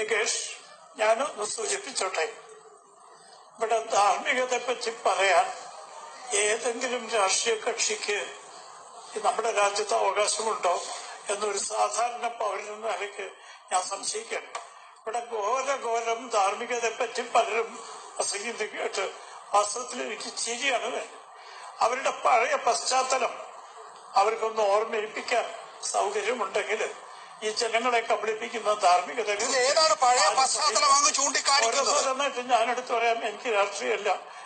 നികേഷ്, ഞാനൊന്ന് സൂചിപ്പിച്ചോട്ടെ, ഇവിടെ ധാർമ്മികതയെ പറ്റി പറയാൻ ഏതെങ്കിലും രാഷ്ട്രീയ കക്ഷിക്ക് നമ്മുടെ രാജ്യത്ത് അവകാശമുണ്ടോ എന്നൊരു സാധാരണ പൗരനെന്ന നിലയ്ക്ക് ഞാൻ സംശയിക്കണം. ഇവിടെ ഘോരം ധാർമ്മികതയെ പറ്റി പലരും പ്രസംഗിച്ച് കേട്ട് വാസ്തവത്തിൽ എനിക്ക് ചിരിയാണ് വേണ്ടത്. അവരുടെ പഴയ പശ്ചാത്തലം അവർക്കൊന്ന് ഓർമ്മിപ്പിക്കാൻ സൗകര്യമുണ്ടെങ്കിൽ ഈ ജനങ്ങളെ കബളിപ്പിക്കുന്ന ധാർമ്മികത ഓരോന്നായിട്ട് ഞാനെടുത്ത് പറയാം. എനിക്ക് രാഷ്ട്രീയമല്ല.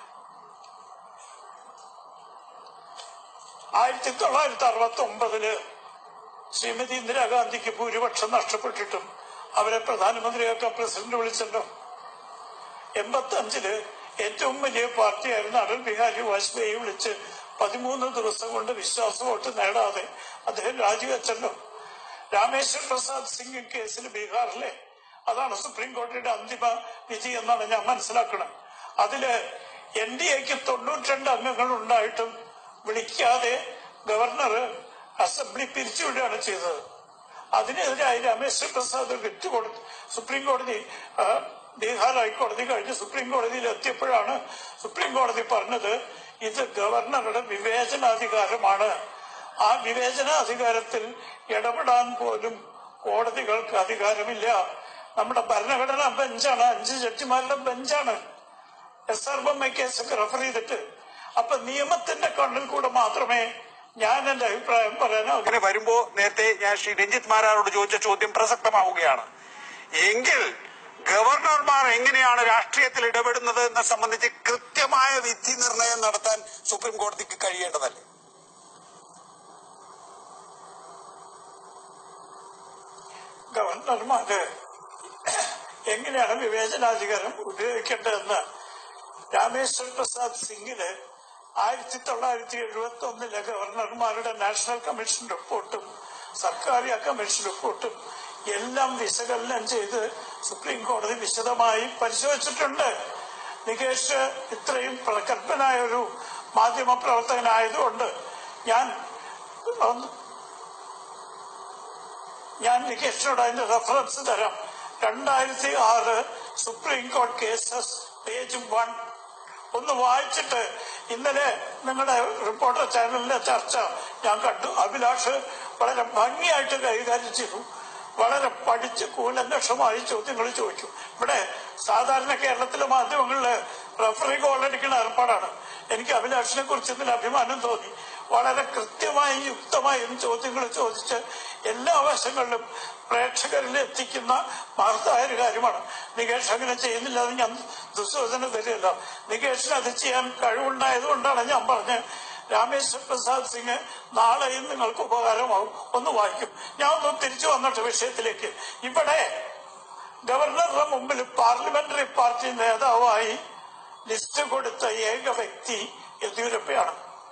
1969 ശ്രീമതി ഇന്ദിരാഗാന്ധിക്ക് ഭൂരിപക്ഷം നഷ്ടപ്പെട്ടിട്ടും അവരെ പ്രധാനമന്ത്രിയാക്കാൻ പ്രസിഡന്റ് വിളിച്ചല്ലോ. 85 ഏറ്റവും വലിയ പാർട്ടിയായിരുന്ന അടൽ ബിഹാരി വാജ്പേയി വിളിച്ച് 13 ദിവസം കൊണ്ട് വിശ്വാസ വോട്ട് നേടാതെ അദ്ദേഹം രാജിവെച്ചല്ലോ. രാമേശ്വർ പ്രസാദ് സിംഗ് കേസിൽ ബീഹാറിലെ അതാണ് സുപ്രീം കോടതിയുടെ അന്തിമ വിധി എന്നാണ് ഞാൻ മനസ്സിലാക്കുന്നത്. അതില് NDAക്ക് 92 അംഗങ്ങൾ ഉണ്ടായിട്ടും വിളിക്കാതെ ഗവർണർ അസംബ്ലി പിരിച്ചുവിടുകയാണ് ചെയ്തത്. അതിനെതിരായി രാമേശ്വർ പ്രസാദ് വിറ്റ് കൊടുത്തു. സുപ്രീം കോടതി ബീഹാർ ഹൈക്കോടതി കഴിഞ്ഞ് സുപ്രീം കോടതിയിൽ എത്തിയപ്പോഴാണ് സുപ്രീം കോടതി പറഞ്ഞത് ഇത് ഗവർണറുടെ വിവേചനാധികാരമാണ്. ആ വിവേചനാധികാരത്തിൽ ഇടപെടാൻ പോലും കോടതികൾക്ക് അധികാരമില്ല. നമ്മുടെ ഭരണഘടനാ ബെഞ്ചാണ്, 5 ജഡ്ജിമാരുടെ ബെഞ്ചാണ് SR ബൊമ്മ കേസൊക്കെ റെഫർ ചെയ്തിട്ട്. അപ്പൊ നിയമത്തിന്റെ കണ്ണിൽ കൂടെ മാത്രമേ ഞാൻ എന്റെ അഭിപ്രായം പറയാനോ. അങ്ങനെ വരുമ്പോ നേരത്തെ ഞാൻ ശ്രീ രഞ്ജിത്ത് മാരാരോട് ചോദിച്ച ചോദ്യം പ്രസക്തമാവുകയാണ്. എങ്കിൽ ഗവർണർമാർ എങ്ങനെയാണ് രാഷ്ട്രീയത്തിൽ ഇടപെടുന്നത് എന്നെ സംബന്ധിച്ച് കൃത്യമായ വിധി നിർണയം നടത്താൻ സുപ്രീം കോടതിക്ക് കഴിയേണ്ടതല്ലേ? ഗവർണർമാര് എങ്ങനെയാണ് വിവേചനാധികാരം ഉപയോഗിക്കേണ്ടതെന്ന് രാമേശ്വർ പ്രസാദ് സിംഗില് 1971 ഗവർണർമാരുടെ നാഷണൽ കമ്മീഷൻ റിപ്പോർട്ടും സർക്കാർ കമ്മീഷൻ റിപ്പോർട്ടും എല്ലാം വിശകലനം ചെയ്ത് സുപ്രീം കോടതി വിശദമായി പരിശോധിച്ചിട്ടുണ്ട്. നികേഷ് ഇത്രയും പ്രഗത്ഭനായ ഒരു മാധ്യമ പ്രവർത്തകനായതുകൊണ്ട് ഞാൻ നികേഷിനോട് അതിന്റെ റെഫറൻസ് തരാം. 2006 സുപ്രീം കോടതി കേസസ് പേജ് 1 ഒന്ന് വായിച്ചിട്ട് ഇന്നലെ നിങ്ങളുടെ റിപ്പോർട്ടർ ചാനലിലെ ചർച്ച ഞാൻ കണ്ടു. അഭിലാഷ് വളരെ ഭംഗിയായിട്ട് കൈകാര്യം ചെയ്തു. വളരെ പഠിച്ച് കൂലങ്കഷമായി ചോദ്യങ്ങൾ ചോദിക്കും. ഇവിടെ സാധാരണ കേരളത്തിലെ മാധ്യമങ്ങളില് റഫറി ഗോളടിക്കുന്ന ഏർപ്പാടാണ്. എനിക്ക് അഭിലാഷിനെ കുറിച്ച് ഇതിൽ അഭിമാനം തോന്നി. വളരെ കൃത്യമായും യുക്തമായും ചോദ്യങ്ങൾ ചോദിച്ച് എല്ലാ വശങ്ങളിലും പ്രേക്ഷകരിൽ എത്തിക്കുന്ന മഹത്തായ ഒരു കാര്യമാണ്. നികേഷ് അങ്ങനെ ചെയ്യുന്നില്ല എന്ന് ഞാൻ ദുസ്സൂചന തരില്ല. നികേഷിന് അത് ചെയ്യാൻ കഴിവുണ്ടായതുകൊണ്ടാണ് ഞാൻ പറഞ്ഞ് രാമേശ്വർ പ്രസാദ് സിംഗ് നാളെയും നിങ്ങൾക്ക് ഉപകാരമാവും. ഒന്ന് വായിക്കും. ഞാൻ ഒന്ന് തിരിച്ചു വന്നിട്ട് വിഷയത്തിലേക്ക്. ഇവിടെ ഗവർണറുടെ മുമ്പിൽ പാർലമെന്ററി പാർട്ടി നേതാവായി ലിസ്റ്റ് കൊടുത്ത ഏക വ്യക്തി യെദ്യൂരപ്പയാണ്.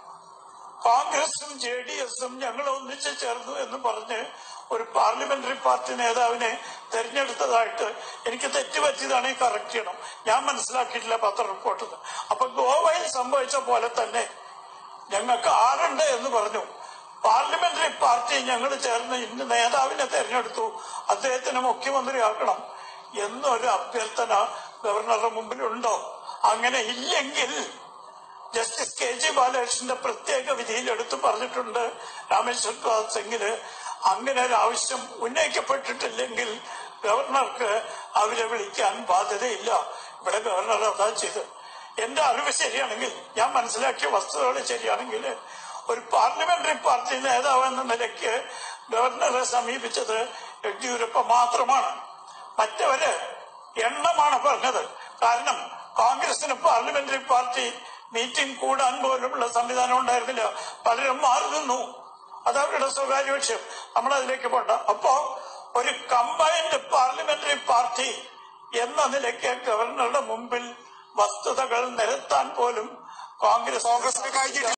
കോൺഗ്രസും JDSഉം ഞങ്ങൾ ഒന്നിച്ചു ചേർന്നു എന്ന് പറഞ്ഞ് ഒരു പാർലമെന്ററി പാർട്ടി നേതാവിനെ തെരഞ്ഞെടുത്തതായിട്ട് എനിക്ക് തെറ്റുപറ്റിയതാണെങ്കിൽ കറക്റ്റ് ചെയ്യണം. ഞാൻ മനസ്സിലാക്കിയിട്ടില്ല പത്ര റിപ്പോർട്ടിൽ. അപ്പൊ ഗോവയിൽ സംഭവിച്ച പോലെ തന്നെ ഞങ്ങൾക്ക് ആളുണ്ട് എന്ന് പറഞ്ഞു. പാർലമെന്ററി പാർട്ടി ഞങ്ങൾ ചേർന്ന് ഇന്ന് നേതാവിനെ തെരഞ്ഞെടുത്തു, അദ്ദേഹത്തിന് മുഖ്യമന്ത്രിയാക്കണം എന്നൊരു അഭ്യർത്ഥന ഗവർണറുടെ മുമ്പിലുണ്ടോ? അങ്ങനെ ഇല്ലെങ്കിൽ ജസ്റ്റിസ് KG ബാലകൃഷ്ണന്റെ പ്രത്യേക വിധിയിൽ എടുത്തു പറഞ്ഞിട്ടുണ്ട് രാമേശ്വർ പ്രസാദ് സിംഗിന് അങ്ങനെ ഒരു ആവശ്യം ഉന്നയിക്കപ്പെട്ടിട്ടില്ലെങ്കിൽ ഗവർണർക്ക് അവരെ വിളിക്കാൻ ബാധ്യതയില്ല. ഇവിടെ ഗവർണർ അതാ ചെയ്ത്. എന്റെ അറിവ് ശരിയാണെങ്കിൽ, ഞാൻ മനസ്സിലാക്കിയ വസ്തുതകൾ ശരിയാണെങ്കിൽ, ഒരു പാർലമെന്ററി പാർട്ടി നേതാവ് എന്ന നിലയ്ക്ക് ഗവർണറെ സമീപിച്ചത് യെദ്യൂരപ്പ മാത്രമാണ്. മറ്റവര് എണ്ണമാണ് പറഞ്ഞത്. കാരണം കോൺഗ്രസിന് പാർലമെന്ററി പാർട്ടി മീറ്റിംഗ് കൂടാൻ പോലുമുള്ള സംവിധാനം ഉണ്ടായിരുന്നില്ല. പലരും മാറി നിന്നു. അതവരുടെ സ്വകാര്യ വിഷയം, നമ്മളതിലേക്ക് പോണ്ട. അപ്പോ ഒരു കമ്പൈൻഡ് പാർലമെന്ററി പാർട്ടി എന്ന നിലയ്ക്ക് ഗവർണറുടെ മുമ്പിൽ വസ്തുതകൾ നിരത്താൻ പോലും കോൺഗ്രസിന് കഴിഞ്ഞിട്ടില്ല.